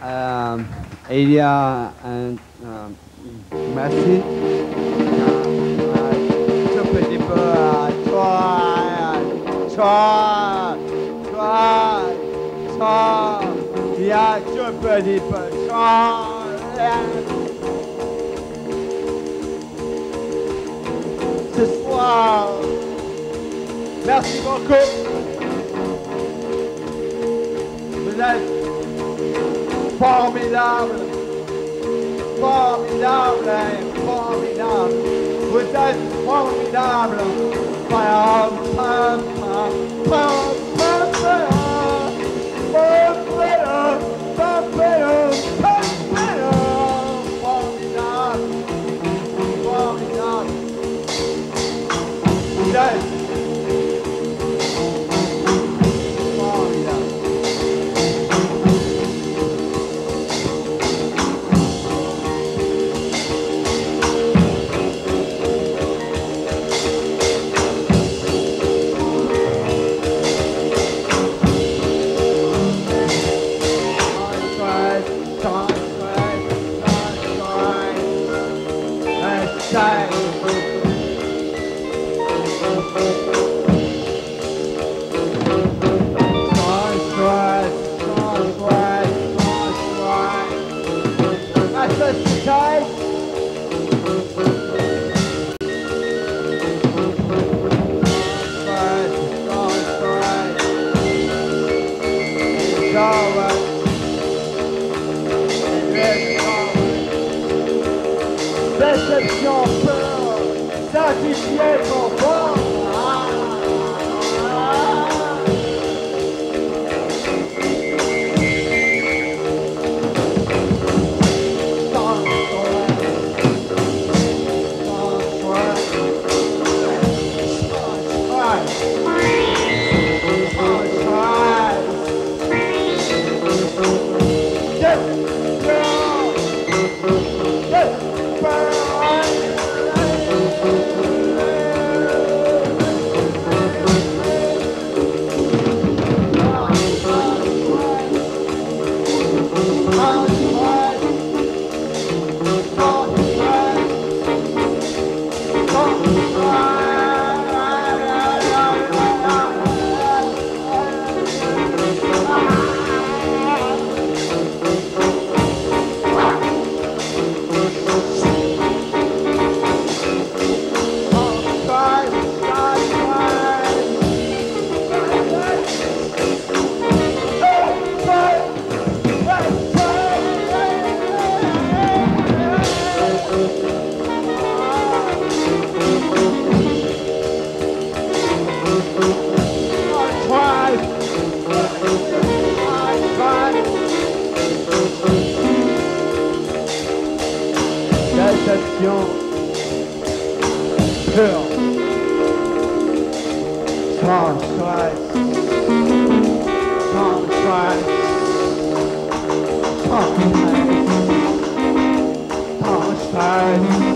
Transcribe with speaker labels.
Speaker 1: il y a un... merci. Un petit peu... toi, toi, il y a un petit peu... Ce soir, merci beaucoup. Vous êtes formidable, formidable, formidable. Vous êtes formidable. Pam, pam, pam, pam, pam, pam, pam, pam, pam, pam, formidable, formidable. Vous êtes déception, peur, sacrifier ton corps. Déception, peur, sans stress, sans stress, sans stress, sans stress.